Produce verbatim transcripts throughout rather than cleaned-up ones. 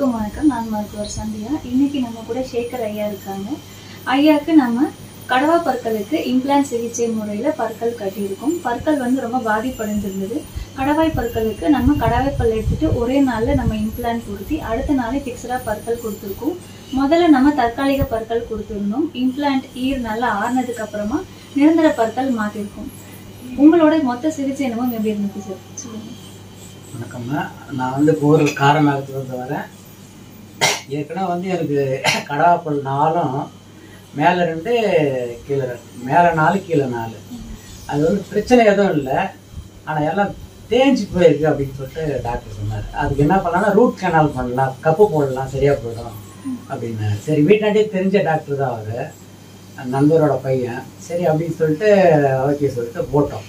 எல்லோருக்கும் வணக்கம். நான் மருத்துவர் சந்தியா. இன்னைக்கு நம்ம கூட சேகர் ஐயா இருக்காங்க. ஐயாவுக்கு நம்ம கடவா பற்களுக்கு இம்ப்ளான்ட் சிகிச்சை முறையில் பற்கள் கட்டியிருக்கோம். பற்கள் வந்து ரொம்ப பாதிப்படைந்திருந்தது. கடவாய் பற்களுக்கு நம்ம கடவாய் பல் எடுத்துட்டு ஒரே நாளில் நம்ம இம்ப்ளான்ட் கொடுத்தி அடுத்த நாளே ஃபிக்ஸடாக பற்கள் கொடுத்துருக்கோம். முதல்ல நம்ம தற்காலிக பற்கள் கொடுத்துருந்தோம். இம்ப்ளான்ட் ஈர் நல்லா ஆறுனதுக்கு அப்புறமா நிரந்தர பற்கள் மாற்றிருக்கோம். உங்களோட மொத்த சிகிச்சை என்னமோ எப்படி இருந்துச்சு சார் சொல்லுங்க. வணக்கம்மா, நான் வந்து ஒரு காரமங்கலத்துலேருந்து வரேன். ஏற்கனவே வந்து எனக்கு கடாப்பல் நாலும் மேலே ரெண்டு கீழே ரெண்டு, மேலே நாலு கீழே நாலு. அது வந்து பிரச்சனை எதுவும் இல்லை, ஆனால் எல்லாம் தேஞ்சு போயிருக்கு அப்படின்னு சொல்லிட்டு டாக்டர் சொன்னார். அதுக்கு என்ன பண்ணலாம்னா ரூட் கனால் பண்ணலாம், கப்பு போடலாம், சரியாக போயிடும் அப்படின்னாரு. சரி, வீட்டாண்டே தெரிஞ்ச டாக்டர் தான் அவர், நண்பரோட பையன். சரி அப்படின்னு சொல்லிட்டு ஓகே சொல்லிட்டு போட்டோம்.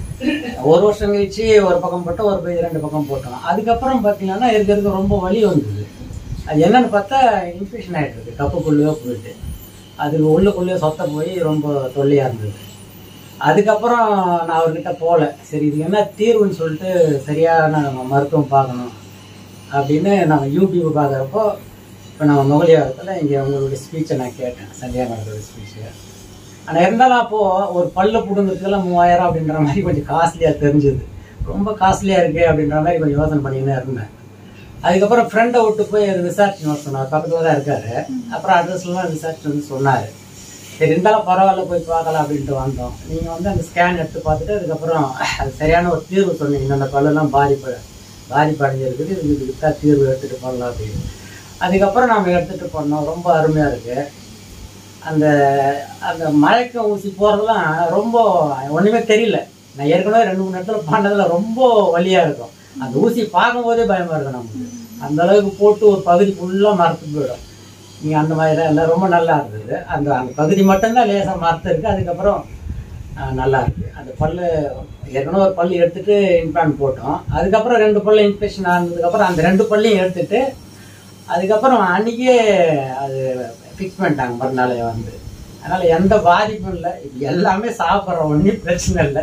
ஒரு வருஷம் கழிச்சு ஒரு பக்கம் போட்டோம், ஒரு பையன் ரெண்டு பக்கம் போட்டோம். அதுக்கப்புறம் பார்த்தீங்கன்னா இருக்கிறதுக்கு ரொம்ப வலி வந்தது. அது என்னன்னு பார்த்தா இன்ஃபெக்ஷன் ஆகிட்டு இருக்கு, கப்புக்குள்ளேயோ போயிட்டு அது உள்ளுக்குள்ளேயே சொத்த போய் ரொம்ப தொல்லையாக இருந்தது. அதுக்கப்புறம் நான் அவர்கிட்ட போகல. சரி, இது என்ன தீர்வுன்னு சொல்லிட்டு சரியான நம்ம மருத்துவம் பார்க்கணும் அப்படின்னு நம்ம யூடியூப் பார்க்குறப்போ இப்போ நம்ம நுகலியாரத்தில் இங்கே உங்களுடைய ஸ்பீச்சை நான் கேட்டேன், சந்தியா மேடத்தோட ஸ்பீச்சை. ஆனால் இருந்தாலும் அப்போது ஒரு பல்லு பிடுங்கிறதுக்கெல்லாம் மூவாயிரம் அப்படின்ற மாதிரி கொஞ்சம் காஸ்ட்லியாக தெரிஞ்சுது. ரொம்ப காஸ்ட்லியாக இருக்குது அப்படின்ற மாதிரி கொஞ்சம் யோசனை பண்ணிக்கினே இருந்தேன். அதுக்கப்புறம் ஃப்ரெண்டை விட்டு போய் விசாரிச்சுன்னு சொன்னார், பக்கத்தில் தான் இருக்காரு. அப்புறம் அட்ரஸ்லாம் விசாரிச்சு வந்து சொன்னார். சரி, இருந்தாலும் பரவாயில்ல போய் பார்க்கலாம் அப்படின்ட்டு வந்தோம். நீங்கள் வந்து அந்த ஸ்கேன் எடுத்து பார்த்துட்டு அதுக்கப்புறம் அது சரியான ஒரு தீர்வு சொன்னீங்க. அந்த பல்லெல்லாம் பாதிப்பு பாதிப்பு அடைஞ்சிருக்குது, இதுக்கு தான் தீர்வு எடுத்துகிட்டு போடலாம் அப்படின்னு. அதுக்கப்புறம் நம்ம எடுத்துகிட்டு போனோம். ரொம்ப அருமையாக இருக்குது. அந்த அந்த மயக்க ஊசி போகிறதுலாம் ரொம்ப ஒன்றுமே தெரியல. நான் ஏற்கனவே ரெண்டு மூணு இடத்துல பண்ணதில் ரொம்ப வலியாக இருக்கும். அந்த ஊசி பார்க்கும்போதே பயமாக இருக்கும் நமக்கு. அந்த அளவுக்கு போட்டு ஒரு பகுதி ஃபுல்லாக மரத்து போயிடும். நீங்கள் அந்த மாதிரி தான் எல்லாம் ரொம்ப நல்லா இருந்தது. அந்த அந்த பகுதி மட்டும்தான் லேசாக மரத்து இருக்குது. அதுக்கப்புறம் நல்லா இருக்குது. அந்த பல் ஏற்கனவே ஒரு பல் எடுத்துகிட்டு இம்ப்ளான்ட் போட்டோம். அதுக்கப்புறம் ரெண்டு பல்லு இன்ஃபெக்ஷன் ஆனதுக்கப்புறம் அந்த ரெண்டு பல்லையும் எடுத்துகிட்டு அதுக்கப்புறம் அன்றைக்கே அது ஃபிக்ஸ் பண்ணிட்டாங்க மறுநாளே வந்து. அதனால் எந்த பாதிப்பும் இல்லை. இது எல்லாமே சாப்பிட்ற ஒன்றும் பிரச்சனை இல்லை.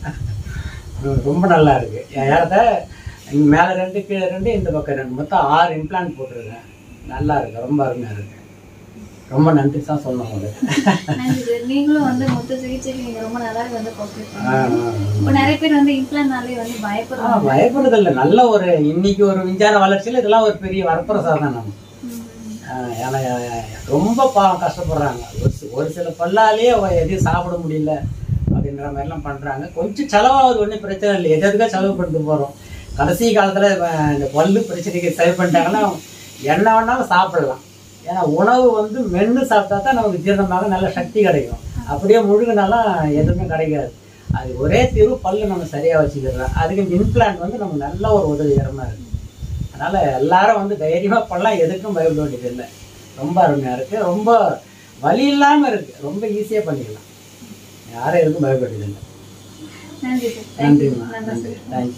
ரொம்ப நல்லா இருக்குது. ஏறத மேலே ரெண்டு கீழே ரெண்டு இந்த பக்கம் ரெண்டு, மொத்தம் ஆறு இம்ப்ளான்ட் போட்டிருக்கேன். நல்லா இருக்குது, ரொம்ப அருமையாக இருக்குது. ரொம்ப நன்றி தான் சொன்னோம் உங்களுக்கு. நீங்களும் வந்து மொத்த சிகிச்சைக்கு நீங்கள் ரொம்ப நல்லா வந்து இப்போ நிறைய பேர் வந்து இம்ப்ளான்ட்னாலே வந்து பயப்படுறாங்க. பயப்படுறது இல்லை, நல்ல ஒரு இன்னைக்கு ஒரு விஞ்ஞான வளர்ச்சியில் இதெல்லாம் ஒரு பெரிய வரப்பிரசாதம் நம்ம. ஏன்னா ரொம்ப பாவம் கஷ்டப்படுறாங்க. ஒரு ஒரு சில பல்லாலேயே எதையும் சாப்பிட முடியல அப்படின்ற மாதிரிலாம் பண்ணுறாங்க. கொஞ்சம் செலவாகுது, ஒன்றும் பிரச்சனை இல்லை, எது எதுக்காக செலவு பண்ணிட்டு போகிறோம். கடைசி காலத்தில் இந்த பல்லு பிரச்சனைக்கு சரி பண்ணிட்டாங்கன்னா என்ன வேணாலும் சாப்பிடலாம். ஏன்னா உணவு வந்து மென்று சாப்பிட்டா தான் நமக்கு ஜீரணமாக நல்ல சக்தி கிடைக்கும். அப்படியே முழுகினாலும் எதுவுமே கிடைக்காது. அது ஒரே தீர்வு, பல்லு நம்ம சரியாக வச்சுக்கிறோம். அதுக்கு இந்த இம்ப்ளான்ட் வந்து நமக்கு நல்ல ஒரு உதவிகரமாக இருக்குது. அதனால் எல்லாரும் வந்து தைரியமாக பண்ணலாம், எதுக்கும் பயப்பட வேண்டியது இல்லை. ரொம்ப அருமையாக இருக்குது, ரொம்ப வலி இல்லாமல் இருக்குது, ரொம்ப ஈஸியாக பண்ணிக்கலாம். யாரும் எதுக்கும் பயப்பட வேண்டியது இல்லை. நன்றி நன்றிம்மா, நன்றி, தேங்க்யூ.